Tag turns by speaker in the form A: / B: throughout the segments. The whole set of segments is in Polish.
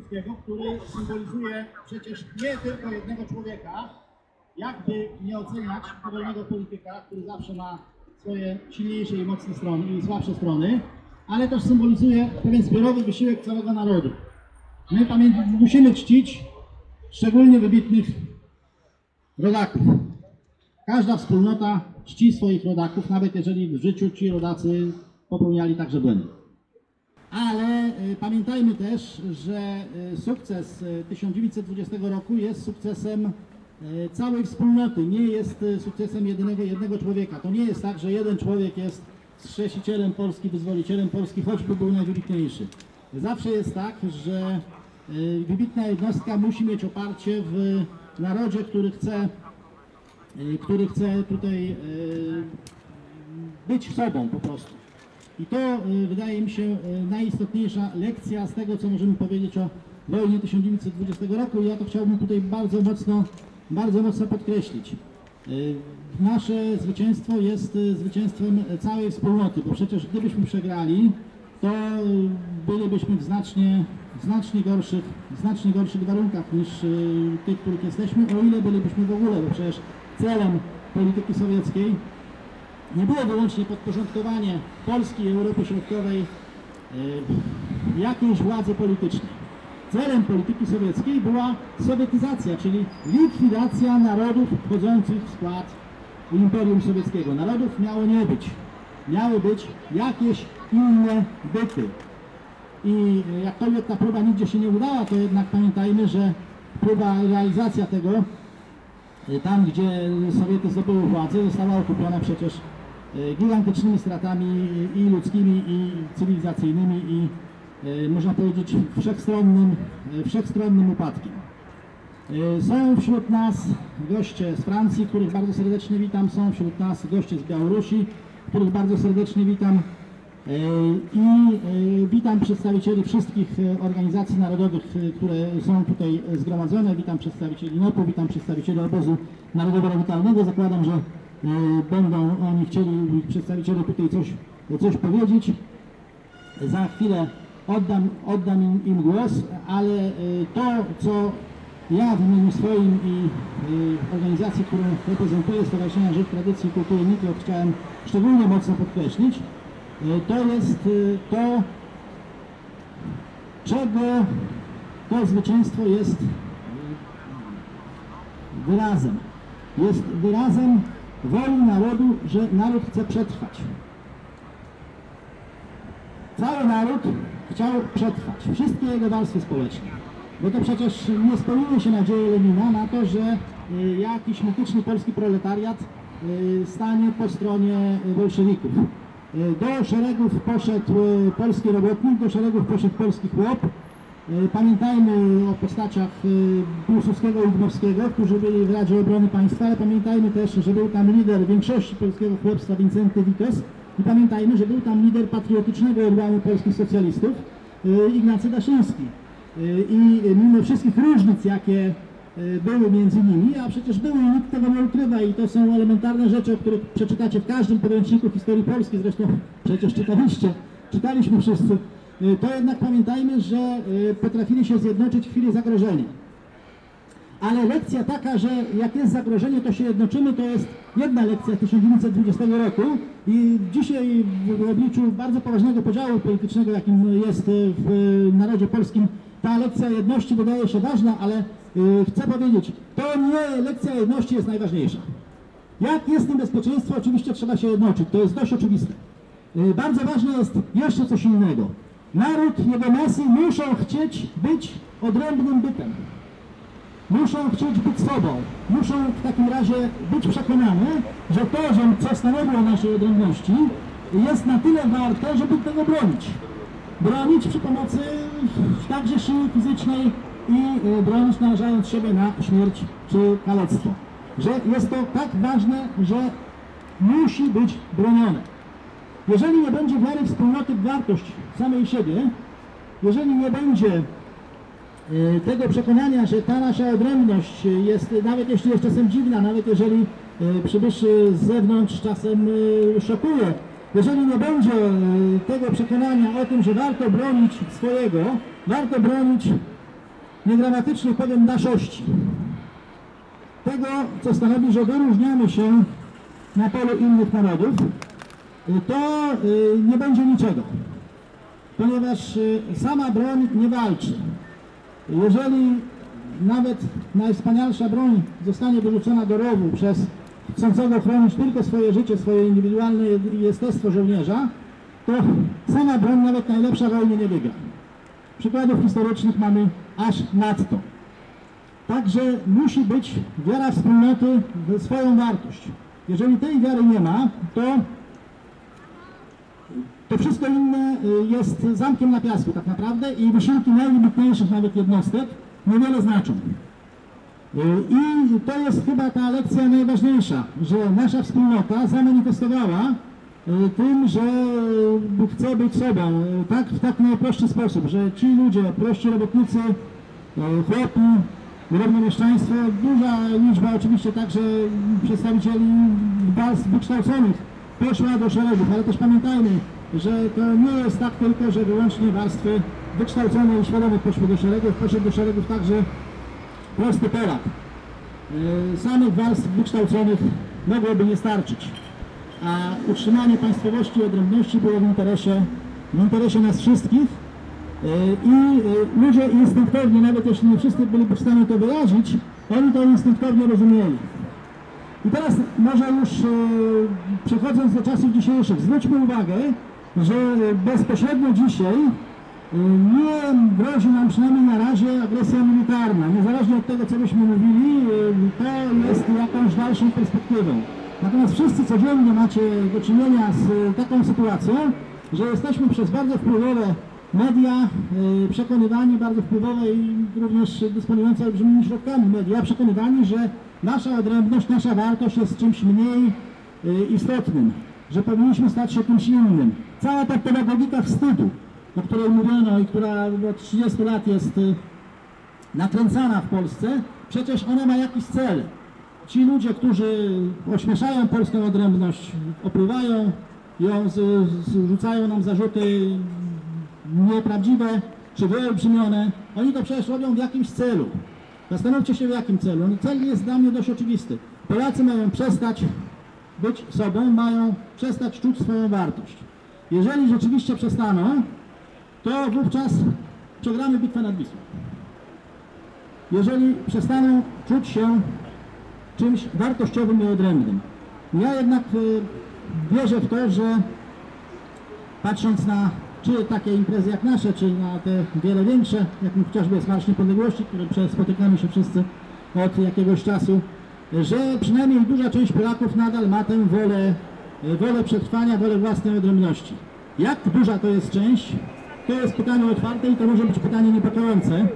A: Piłsudskiego, który symbolizuje przecież nie tylko jednego człowieka, jakby nie oceniać dowolnego polityka, który zawsze ma swoje silniejsze i mocne strony i słabsze strony, ale też symbolizuje pewien zbiorowy wysiłek całego narodu. My musimy czcić szczególnie wybitnych rodaków. Każda wspólnota czci swoich rodaków, nawet jeżeli w życiu ci rodacy popełniali także błędy. Ale pamiętajmy też, że sukces 1920 roku jest sukcesem całej wspólnoty, nie jest sukcesem jednego człowieka. To nie jest tak, że jeden człowiek jest strzesicielem Polski, wyzwolicielem Polski, choćby był najwybitniejszy. Zawsze jest tak, że wybitna jednostka musi mieć oparcie w narodzie, który chce tutaj być sobą po prostu. I to wydaje mi się najistotniejsza lekcja z tego, co możemy powiedzieć o wojnie 1920 roku i ja to chciałbym tutaj bardzo mocno podkreślić. Nasze zwycięstwo jest zwycięstwem całej wspólnoty, bo przecież gdybyśmy przegrali, to bylibyśmy w znacznie gorszych warunkach niż tych, w których jesteśmy, o ile bylibyśmy w ogóle, bo przecież celem polityki sowieckiej nie było wyłącznie podporządkowanie Polski i Europy Środkowej jakiejś władzy politycznej. Celem polityki sowieckiej była sowietyzacja, czyli likwidacja narodów wchodzących w skład Imperium Sowieckiego. Narodów miało nie być. Miały być jakieś inne byty. I jakkolwiek ta próba nigdzie się nie udała, to jednak pamiętajmy, że próba realizacja tego, tam gdzie Sowiety zdobyły władzę, została okupiona przecież gigantycznymi stratami i ludzkimi, i cywilizacyjnymi, i można powiedzieć wszechstronnym upadkiem. Są wśród nas goście z Francji, których bardzo serdecznie witam, są wśród nas goście z Białorusi, których bardzo serdecznie witam i witam przedstawicieli wszystkich organizacji narodowych, które są tutaj zgromadzone, witam przedstawicieli NOP-u, witam przedstawicieli Obozu Narodowo-Radykalnego. Zakładam, że będą oni chcieli, przedstawiciele tutaj coś powiedzieć. Za chwilę oddam im głos, ale to, co ja w imieniu swoim i organizacji, którą reprezentuję, Stowarzyszenia Rzecz Tradycji i Kultury Niklot, chciałem szczególnie mocno podkreślić, to jest to, czego to zwycięstwo jest wyrazem. Jest wyrazem woli narodu, że naród chce przetrwać. Cały naród chciał przetrwać, wszystkie jego warstwy społeczne. Bo to przecież nie spełniły się nadzieje Lenina na to, że jakiś mityczny polski proletariat stanie po stronie bolszewików. Do szeregów poszedł polski robotnik, do szeregów poszedł polski chłop. Pamiętajmy o postaciach Piłsudskiego i Dmowskiego, którzy byli w Radzie Obrony Państwa, ale pamiętajmy też, że był tam lider większości polskiego chłopstwa Wincenty Witos i pamiętajmy, że był tam lider patriotycznego odłamu polskich socjalistów Ignacy Daszyński. I mimo wszystkich różnic, jakie były między nimi, a przecież były i nikt tego nie ukrywa i to są elementarne rzeczy, o których przeczytacie w każdym podręczniku historii Polski, zresztą przecież czytaliśmy wszyscy, to jednak pamiętajmy, że potrafili się zjednoczyć w chwili zagrożenia. Ale lekcja taka, że jak jest zagrożenie, to się jednoczymy, to jest jedna lekcja 1920 roku i dzisiaj w obliczu bardzo poważnego podziału politycznego, jakim jest w narodzie polskim, ta lekcja jedności wydaje się ważna, ale chcę powiedzieć, to nie lekcja jedności jest najważniejsza. Jak jest niebezpieczeństwo, oczywiście trzeba się jednoczyć, to jest dość oczywiste. Bardzo ważne jest jeszcze coś innego. Naród, jego masy muszą chcieć być odrębnym bytem. Muszą chcieć być sobą. Muszą w takim razie być przekonane, że to, co stanowi o naszej odrębności, jest na tyle warte, żeby tego bronić. Bronić przy pomocy także siły fizycznej i bronić narażając siebie na śmierć czy kalectwo. Że jest to tak ważne, że musi być bronione. Jeżeli nie będzie wiary wspólnoty w wartość samej siebie, jeżeli nie będzie tego przekonania, że ta nasza odrębność jest, nawet jeśli jest czasem dziwna, nawet jeżeli przybyszy z zewnątrz czasem szokuje, jeżeli nie będzie tego przekonania o tym, że warto bronić swojego, warto bronić niegramatycznie powiem naszości. Tego, co stanowi, że wyróżniamy się na polu innych narodów, to nie będzie niczego. Ponieważ sama broń nie walczy. Jeżeli nawet najwspanialsza broń zostanie wyrzucona do rowu przez chcącego chronić tylko swoje życie, swoje indywidualne jestestwo żołnierza, to sama broń, nawet najlepsza, wojny nie wygra. Przykładów historycznych mamy aż nadto. Także musi być wiara wspólnoty w swoją wartość. Jeżeli tej wiary nie ma, to wszystko inne jest zamkiem na piasku tak naprawdę i wysiłki najwybitniejszych nawet jednostek niewiele znaczą. I to jest chyba ta lekcja najważniejsza, że nasza wspólnota zamanifestowała tym, że chce być sobą, tak, w tak najprostszy sposób, że ci ludzie, prości robotnicy, chłopi, drobne mieszczaństwo, duża liczba oczywiście także przedstawicieli warstw wykształconych poszła do szeregów, ale też pamiętajmy, że to nie jest tak tylko, że wyłącznie warstwy wykształcone i świadome poszły do szeregów, poszedł do szeregów także prosty Polak. Samych warstw wykształconych mogłoby nie starczyć, a utrzymanie państwowości i odrębności było w interesie nas wszystkich i ludzie instynktownie, nawet jeśli nie wszyscy byliby w stanie to wyrazić, oni to instynktownie rozumieli. I teraz może już przechodząc do czasów dzisiejszych, zwróćmy uwagę, że bezpośrednio dzisiaj nie grozi nam przynajmniej na razie agresja militarna. Niezależnie od tego, co byśmy mówili, to jest jakąś dalszą perspektywą. Natomiast wszyscy codziennie macie do czynienia z taką sytuacją, że jesteśmy przez bardzo wpływowe media przekonywani, bardzo wpływowe i również dysponujące olbrzymimi środkami media, przekonywani, że nasza odrębność, nasza wartość jest czymś mniej istotnym, że powinniśmy stać się kimś innym. Cała ta pedagogika wstydu, o której mówiono i która od 30 lat jest nakręcana w Polsce, przecież ona ma jakiś cel. Ci ludzie, którzy ośmieszają polską odrębność, opływają ją, rzucają nam zarzuty nieprawdziwe czy wyolbrzymione, oni to przecież robią w jakimś celu. Zastanówcie się, w jakim celu. No, cel jest dla mnie dość oczywisty. Polacy mają przestać być sobą, mają przestać czuć swoją wartość. Jeżeli rzeczywiście przestaną, to wówczas przegramy bitwę nad Wisłą. Jeżeli przestaną czuć się czymś wartościowym i odrębnym. Ja jednak wierzę w to, że patrząc na czy takie imprezy jak nasze, czy na te wiele większe, jak chociażby jest Marsz Niepodległości, który spotykamy się wszyscy od jakiegoś czasu, że przynajmniej duża część Polaków nadal ma tę wolę przetrwania, wolę własnej odrębności. Jak duża to jest część? To jest pytanie otwarte i to może być pytanie niepokojące,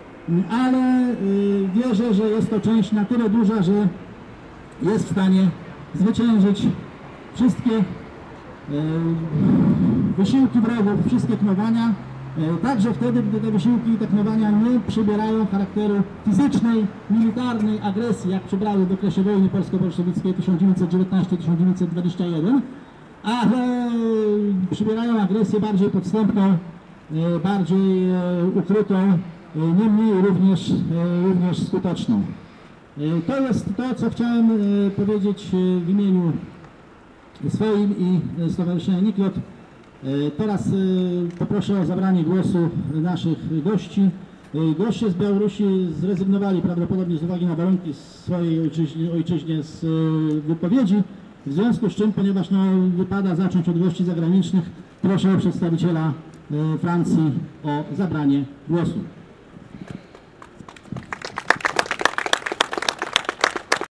A: ale wierzę, że jest to część na tyle duża, że jest w stanie zwyciężyć wszystkie wysiłki wrogów, wszystkie knowania, także wtedy, gdy te wysiłki i te knowania nie przybierają charakteru fizycznej, militarnej agresji, jak przybrały w okresie wojny polsko-bolszewickiej 1919-1921, ale przybierają agresję bardziej podstępną, bardziej ukrytą, niemniej również skuteczną. To jest to, co chciałem powiedzieć w imieniu swoim i Stowarzyszenia Niklot. Teraz poproszę o zabranie głosu naszych gości. Goście z Białorusi zrezygnowali prawdopodobnie z uwagi na warunki swojej ojczyźnie z wypowiedzi. W związku z czym, ponieważ wypada zacząć od gości zagranicznych, proszę przedstawiciela Francji o zabranie głosu.